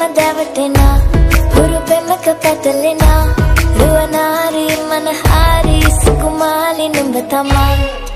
දැවටෙනා හුරු පෙමක පැටලෙනා රුවනාරි මනහාරි සුකුමාලි නුඹ තමා